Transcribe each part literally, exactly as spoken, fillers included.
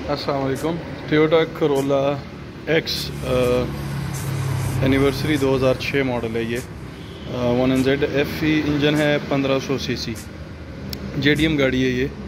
अस्सलाम वालेकुम। Toyota Corolla x anniversary दो हज़ार छः मॉडल है ये। One N Z F E engine है, पंद्रह सौ सी सी जे डी एम गाड़ी है ये,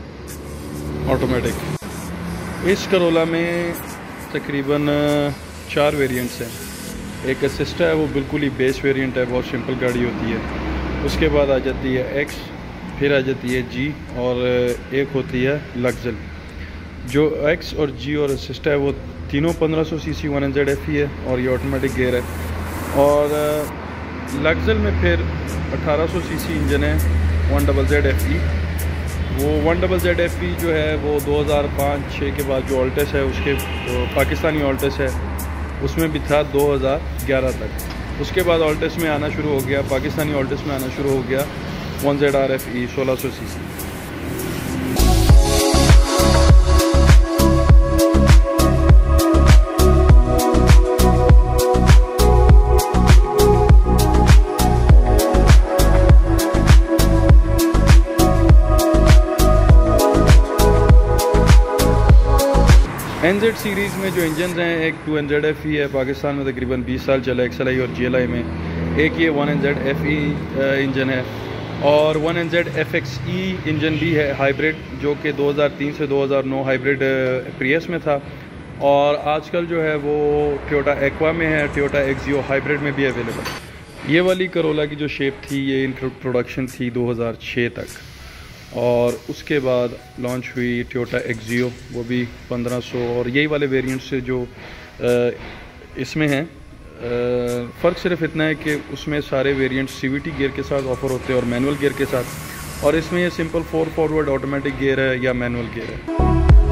ऑटोमेटिक। इस करोला में तकरीबन चार वेरिएंट्स हैं। एक असिस्टा है, वो बिल्कुल ही बेस वेरिएंट है, बहुत सिंपल गाड़ी होती है। उसके बाद आ जाती है एक्स, फिर आ जाती है जी, और एक होती है लग्जल। जो एक्स और जी और असिस्टा है वो तीनों पंद्रह सौ सी C one N Z F E है, और ये ऑटोमेटिक गेयर है। और लग्जल में फिर अठारह सौ सी सी इंजन है, one double Z F E. वो one double Z F E जो है वो दो हज़ार पाँच छः के बाद जो ऑल्टस है, उसके तो पाकिस्तानी ऑल्टस है, उसमें भी था दो हज़ार ग्यारह तक। उसके बाद ऑल्टस में आना शुरू हो गया, पाकिस्तानी ऑल्टस में आना शुरू हो गया one Z R F E सोलह सौ सी सी। एन जेड सीरीज़ में जो इंजन हैं, एक two N Z F E है, पाकिस्तान में तकरीबन बीस साल चला एक्स एल आई और जी एल आई में। एक ये one N Z F E engine है, और one N Z F X E engine भी है हाइब्रिड, जो कि दो हज़ार तीन से दो हज़ार नौ हाइब्रिड प्रियस में था। और आजकल जो है वो टोयोटा एक्वा में है, टोयोटा एक्सियो हाइब्रिड में भी अवेलेबल। ये वाली करोला की जो शेप थी, ये इन प्रोडक्शन थी दो हज़ार छः तक, और उसके बाद लॉन्च हुई टोयोटा एक्सियो, वो भी पंद्रह सौ। और यही वाले वेरिएंट से जो इसमें हैं, फ़र्क सिर्फ इतना है कि उसमें सारे variant C V T gear के साथ ऑफ़र होते हैं और मैनुअल गियर के साथ, और इसमें ये simple four forward automatic gear है या मैनुअल गियर है।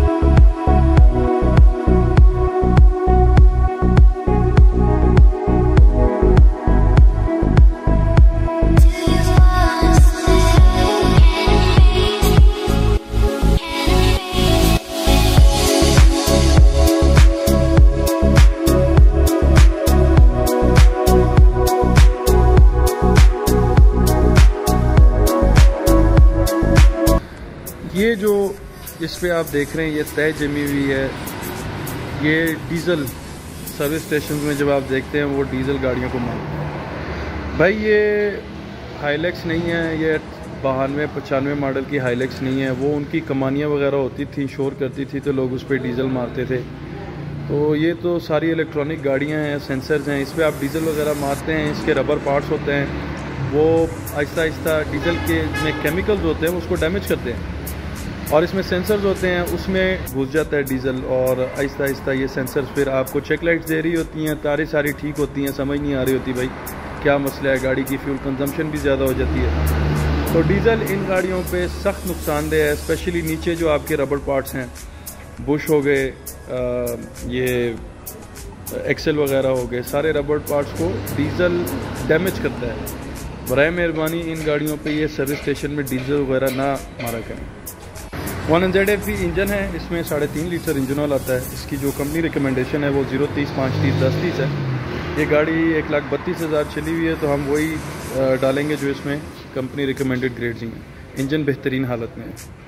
ये जो इस पे आप देख रहे हैं, ये तय जमी हुई है। ये डीज़ल सर्विस स्टेशन में जब आप देखते हैं, वो डीज़ल गाड़ियों को मांगते हैं। भाई ये हाईलैक्स नहीं है, ये बानवे पचानवे मॉडल की हाईलैक्स नहीं है। वो उनकी कमानियाँ वगैरह होती थी, शोर करती थी, तो लोग उस पर डीज़ल मारते थे। तो ये तो सारी इलेक्ट्रॉनिक गाड़ियाँ हैं, सेंसर्स हैं, इस पर आप डीज़ल वगैरह मारते हैं, इसके रबर पार्ट्स होते हैं, वो आहिस्ता आहिस्ता डीज़ल के में केमिकल्स होते हैं, उसको डैमेज करते हैं। और इसमें सेंसर्स होते हैं, उसमें घुस जाता है डीज़ल, और आहिस्ता आहिस्ता ये सेंसर्स फिर आपको चेक लाइट्स दे रही होती हैं, तारें सारी ठीक होती हैं, समझ नहीं आ रही होती भाई क्या मसला है। गाड़ी की फ्यूल कंजम्पशन भी ज़्यादा हो जाती है। तो डीज़ल इन गाड़ियों पे सख्त नुकसानदेह है, स्पेशली नीचे जो आपके रबर पार्ट्स हैं, बुश हो गए, ये एक्सेल वगैरह हो गए, सारे रबर पार्ट्स को डीज़ल डैमेज करता है। बराए मेहरबानी इन गाड़ियों पे ये सर्विस स्टेशन में डीज़ल वगैरह ना मारा करें। One N Z F E engine है, इसमें साढ़े तीन लीटर इंजन ऑयल आता है। इसकी जो कंपनी रिकमेंडेशन है वो जीरो तीस पाँच तीस दस तीस है। ये गाड़ी एक लाख बत्तीस हज़ार चली हुई है, तो हम वही डालेंगे जो इसमें कंपनी रिकमेंडेड ग्रेड्स हैं। इंजन बेहतरीन हालत में है।